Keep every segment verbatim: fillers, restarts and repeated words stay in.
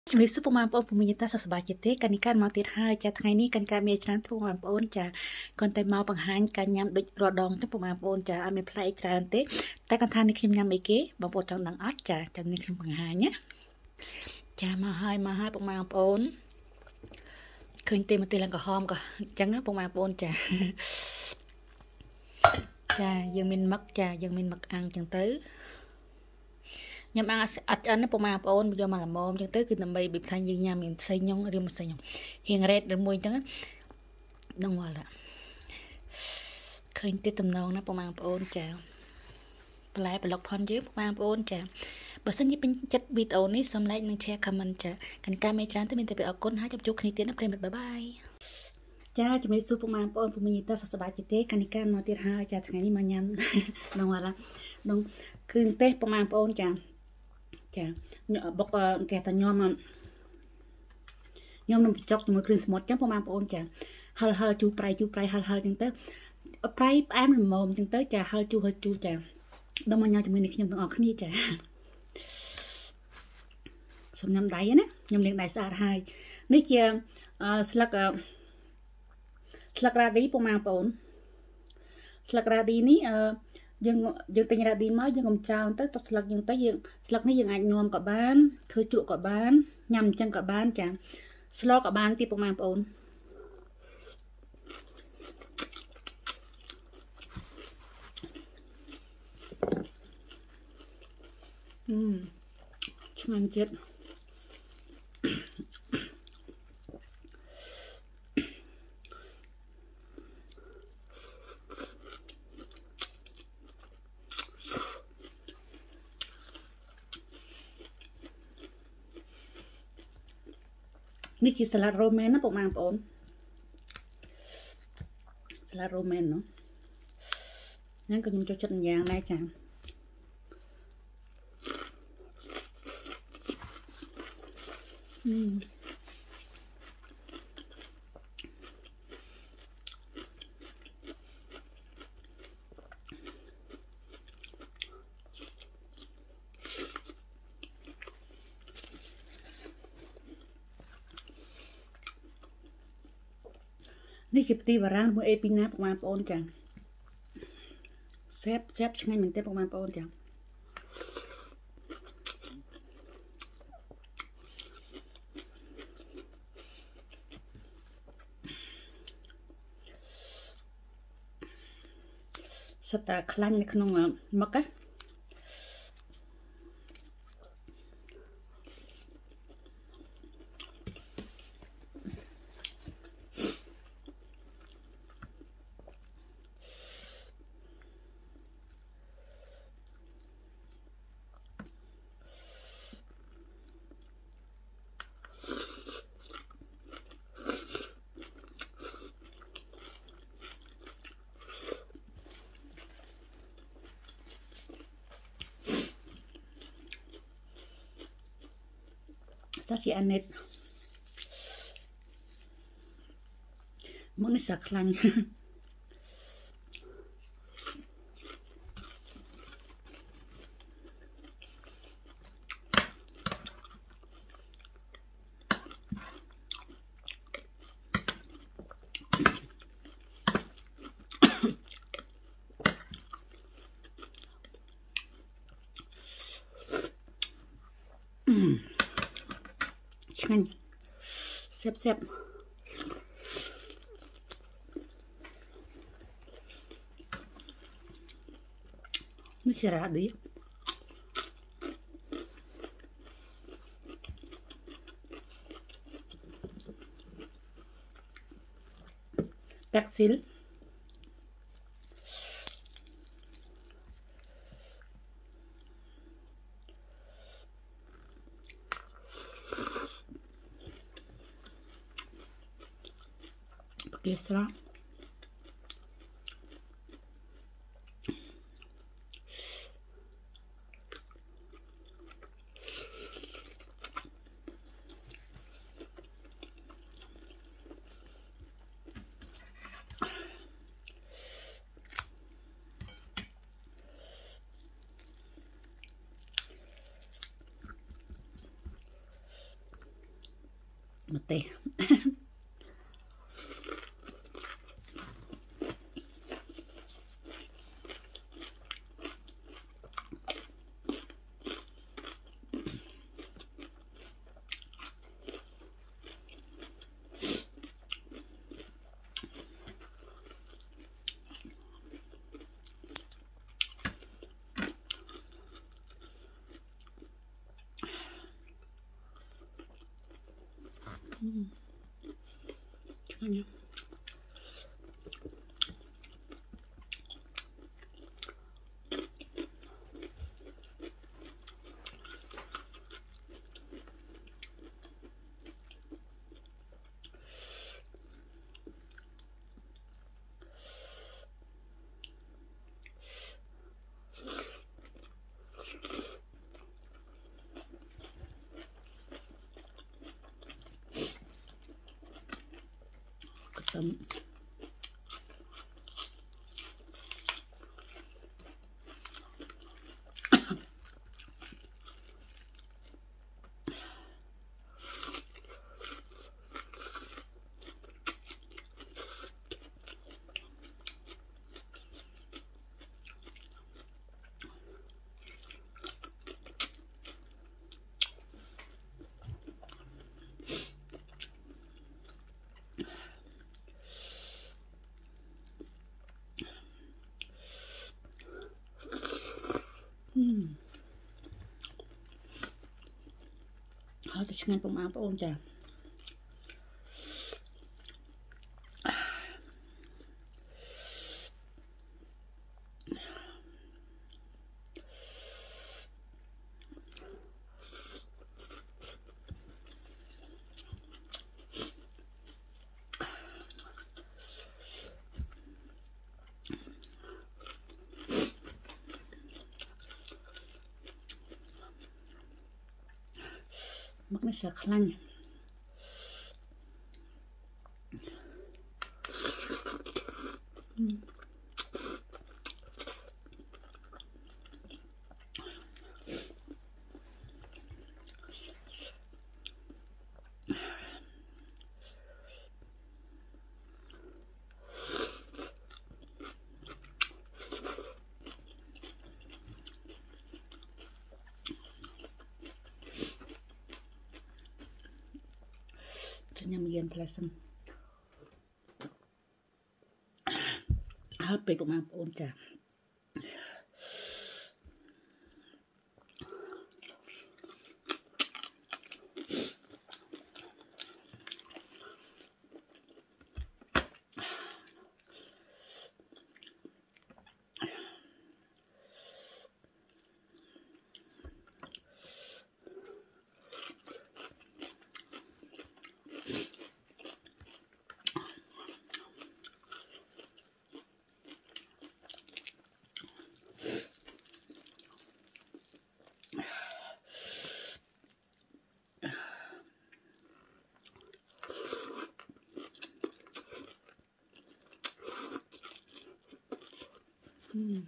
ជំរាបសួរពុកម៉ែបងប្អូនពុំមានតាសុខសប្បាយទេកាលនេះកាន់មកទៀតហើយចាថ្ងៃនេះកាន់ការមានច្រើនពុកម៉ែបងប្អូនចាគាត់តែមកបង្ហាញការញ៉ាំដូចរាល់ដងទៅពុកម៉ែបងប្អូនចាអត់មានផ្លែច្រើនទេតែគាត់ថានេះខ្ញុំញ៉ាំអីគេបងប្អូនចង់ដឹងអត់ចាចាំនេះខ្ញុំបង្ហាញណាចាមកហើយមកហើយពុកម៉ែបងប្អូនឃើញទេមកទេឡើងក្រហមក៏អញ្ចឹងណាពុកម៉ែបងប្អូនចាចាយើងមានមឹកចាយើងមានមឹកអាំងអញ្ចឹងទៅញ៉ាំអាំងអត់ឆ្អិនណាពុកម៉ែបងប្អូនយកមកល្មមអញ្ចឹងទៅគឺដើម្បីបិទថាយើងញ៉ាំមានផ្សេងញងឬមិនផ្សេងញងហៀងរ៉េតឬមួយអញ្ចឹងនឹងវល់តែឃើញទេតំណងណាពុកម៉ែបងប្អូនចាបន្លែប្លុកផនយើងពុកម៉ែបងប្អូនចាបើសិនជាពេញចិត្តវីដេអូនេះសូម like និង share comment ចាកាន់ការមេច្រើនទៅមានតែពេលអរគុណហើយជួបគ្នាទៀតណាប្រិយមិត្តបាយបាយចាជំរាបសួរពុកម៉ែបងប្អូនពុំមានតាសុខសប្បាយទេកាលនេះការមកទៀតហើយចាថ្ងៃនេះមកញ៉ាំនឹងវល់ហ្នឹងគ្រឿងទេសពុកម៉ែបងប្អូនចាចាបុកគេថាញោមញោមនំបញ្ចុកជាមួយគ្រឿងសមុទ្រចឹងពុកម៉ែបងប្អូនចាហឹលហឹលជូរប្រៃជូរប្រៃហឹលហឹលចឹងទៅប្រៃផ្អែមល្មមចឹងទៅចាហឹលជូរហឹលជូរចាដល់មកញ៉ាំជាមួយនេះខ្ញុំទាំងអស់គ្នាចាសូមញ៉ាំដៃណាខ្ញុំលាងដៃស្អាតហើយនេះជាស្លឹកស្លឹករ៉ាឌីពុកម៉ែបងប្អូនស្លឹករ៉ាឌីនេះអឺយើងយើងទិញរ៉ាឌីមកយើងកុំចោលទៅទុកស្លឹកយើងទៅយើងស្លឹកនេះយើងអាចញោមក៏បានធ្វើជ្រក់ក៏បានញ៉ាំអញ្ចឹងក៏បានចាស្លក៏បានទៀតពុកម៉ែបងប្អូនអឺឆ្ងាញ់ចិត្តនេះជាសាឡាត់រ៉ូមែនណាពុកម៉ែបងប្អូនសាឡាត់រ៉ូមែននោះហ្នឹងក៏ខ្ញុំចូលចិត្តម្យ៉ាងដែរចាអឺនេះជាផ្ទៃបារាំងមួយអេពីណាពុកម៉ែបងប្អូនចាសេបសេបឆ្ងាញ់មែនទេពុកម៉ែបងប្អូនចាសិតតែខ្លាញ់នៅក្នុងមឹកណាសាជាអាណិតមកនេះសាខ្លាញ់ឆ្ងាញ់សេបសេបនេះជារ៉ាឌីតាក់ស៊ីលគេស្រស់ một têAnya. Ketemu Hmm. Thôi tôi xin bông áo ôn trà. Mắt nó sạc lanh. Mm. Nhằm game pleasant. Happy của mà ôn trà. Mm.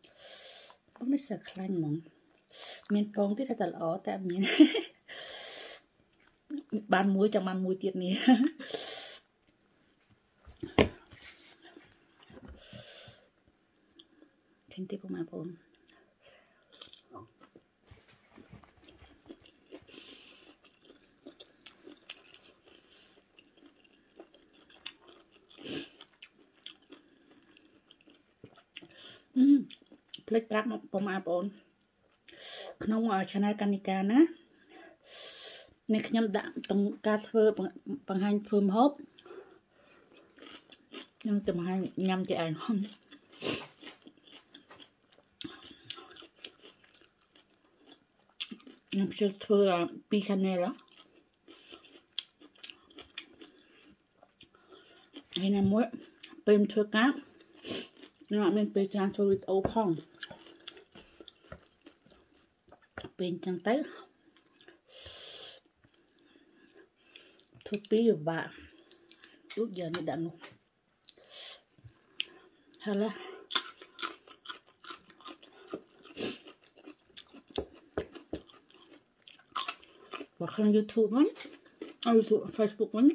Nó sợ khăn mong. Mình phong tí thật là ổ ta mình ban muối chẳng ban muối tiệt nè khen tiếp của mà bốnផ្លេចប្រាប់មកបងប្អូនក្នុង channel កានិកាណានេះខ្ញុំដាក់ទាំងការធ្វើបង្ហាញធ្វើម្ហូបខ្ញុំទៅបង្ហាញញ៉ាំទៅឯងខ្ញុំជិះធ្វើពី channel ហើយណាមួយពេលធ្វើការខ្ញុំអត់មានពេលច្រើនធ្វើវីដេអូផងពេលអញ្ចឹងទៅធ្វើពីបាក់ដូចយ៉ាងនេះដាក់នោះហើយឡាបើក្នុង YouTube ហ្នឹង YouTube Facebook ហ្នឹង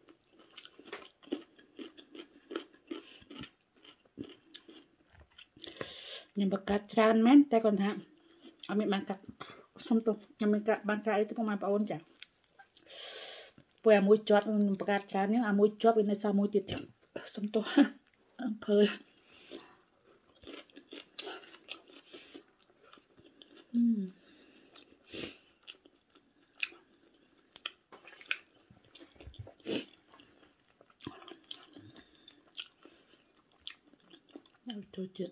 ខ្ញុំបង្កើតច្រើនមែនតែគាត់ថាអត់មានបានកាត់សុំទោសខ្ញុំមិនកាត់បានកាត់អីទៅបងប្អូនចាព្រោះអាមួយជាប់ខ្ញុំបង្កើតច្រើននេះអាមួយជាប់វានៅសល់មួយទៀតសុំទោសអំភើអឺចូលទៀត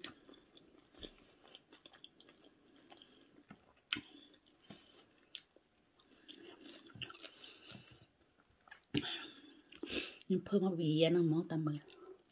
ខ្ញុំធ្វើមកវាហ្នឹងហ្មងតាមមើល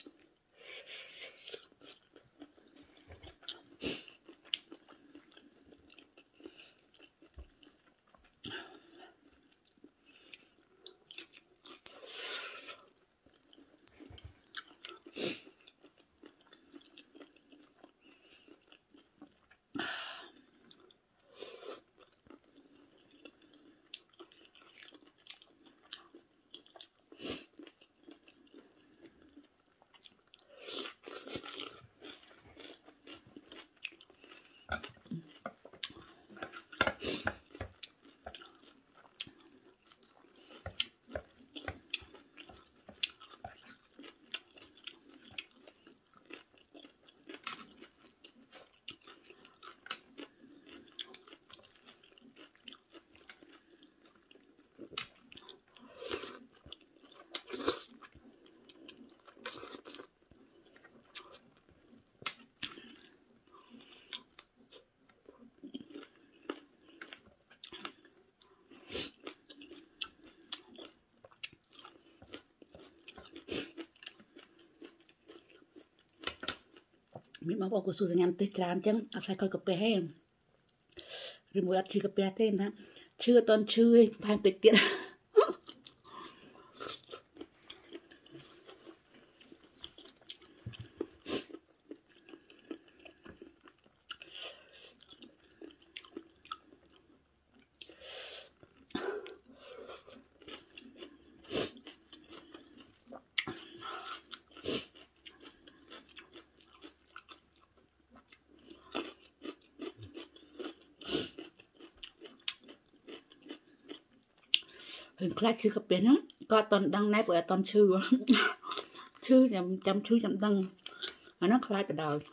មានបងប្អូនក៏សួរថាញ៉ាំទេច្រើនអញ្ចឹងអត់ខ្លាចខូចកាពះទេឬមួយអត់ឈឺកាពះទេថាឈឺអត់តន់ឈឺទេផែនតិចទៀតរឿងខ្លាចឈឺកាពះហ្នឹងក៏អត់តន់ដឹងដែរព្រោះអត់តន់ឈឺឈឺចាំចាំឈឺចាំដឹងអាហ្នឹងខ្លាចទៅដល់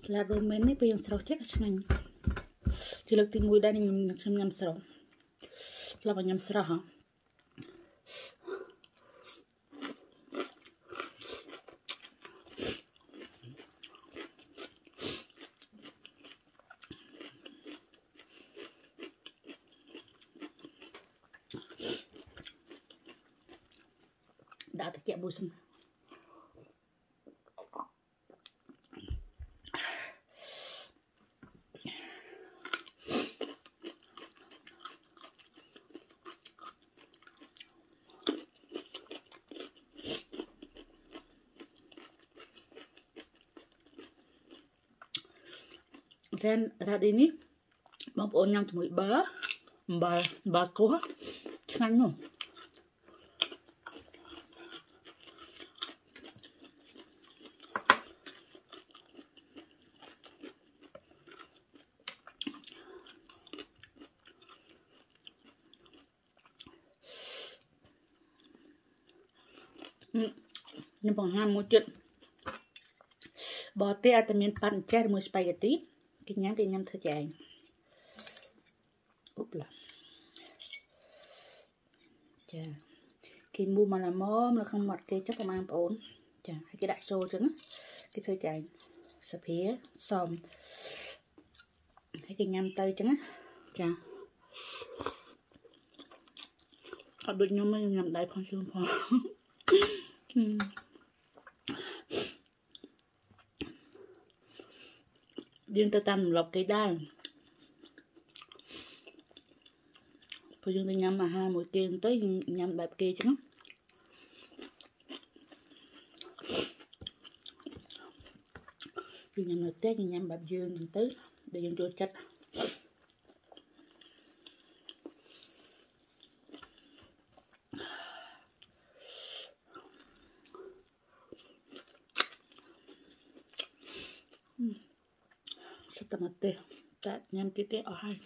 Salad romaine này bây giờ sầu chết cái này chỉ lực tìm mùi đây mình nhâm nhâm sầu là vào nhâm sầu hả đã thực hiện bôi xung dan rad ini bông ôn nhâm mũi bơ bơ bơ cố ngon không nhưng bằng ham một chuyện bỏ tê ta miền pan chè mua spaghetti cái nhám đi nhắm thưa chạy úp là chà khi mua mà làm món là không mọt cái chắc là mang ổn chà hay cái đại xô chứ cái thưa chạy sập hía xòm hay cái nhám tơi chứ chà ở bên nhóm mới nhắm đại phong xương phong điên ta tầm lọc cái đai bây giờ tôi nhắm mà hai mũi kia tới nhắm bẹp kia chứ đi nhắm là tết nhắm bẹp dương tới để dân cho chắc tomate ta nhâm tí tí ở hai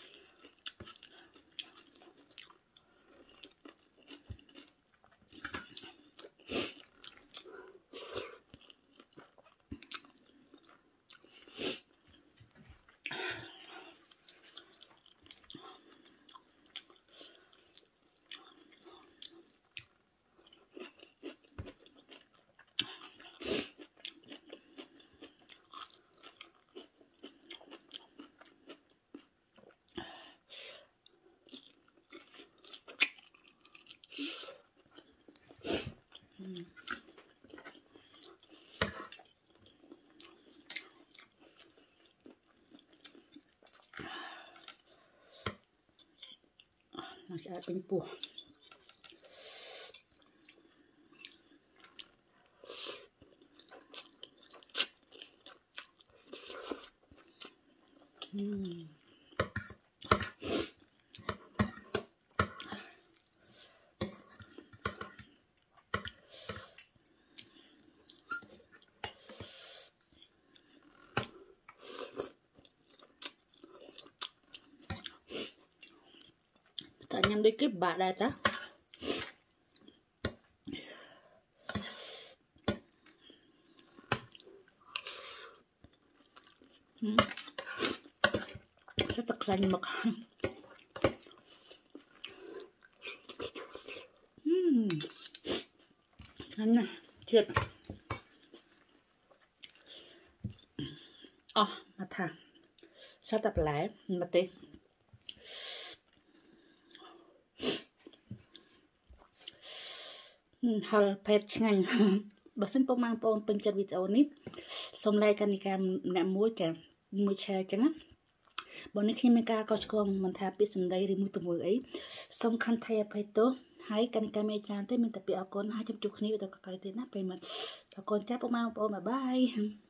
nó sẽ tính bùa uhm. ta nhâm đi cái bạc đây ta uhm. rất thật lành mực uhm. anh nè chết ờ mà thà sao tập lại mà tí hal pet ngang bà xin bông mang bông bên chân video nít xong like kênh cam nạm muối chả muối chè chẳng á bọn này khi mình ca có con mình thà biết xong đây thì mua tụi muối ấy xong khăn thay phải tốt hãy kênh cam mê chan tới mình tập bị áo con hai trăm chục ní bây giờ có cái tên nắp về mặt con chắp bông mang bông mà bye